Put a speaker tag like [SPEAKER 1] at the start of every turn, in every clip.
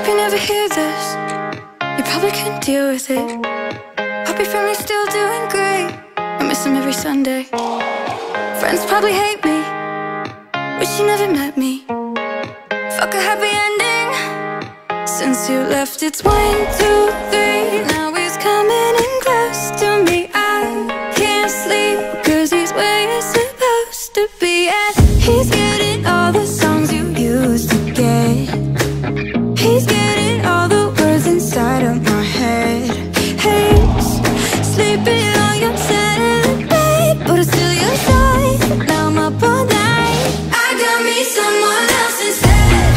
[SPEAKER 1] Hope you never hear this, you probably couldn't deal with it. Hope your family's still doing great, I miss them every Sunday. Friends probably hate me, wish you never met me. Fuck a happy ending, since you left it's 1, 2, 3. Now he's coming in close to me. I can't sleep, cause he's where you're supposed to be. And he's getting all the songs you used to get. He's getting all the words inside of my head. He's sleeping on your side of the bed, but it's still your side. Now I'm up all night, I got me someone else instead.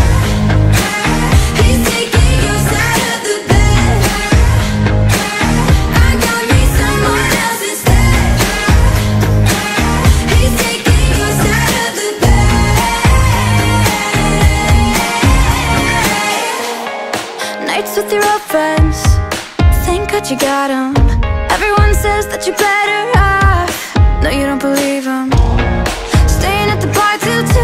[SPEAKER 1] He's taking your side of the bed. I got me someone else instead. He's taking your side of the bed. Nights with your old friends, thank God you got 'em. Everyone says that you're better off, no you don't believe 'em. Staying at the bar till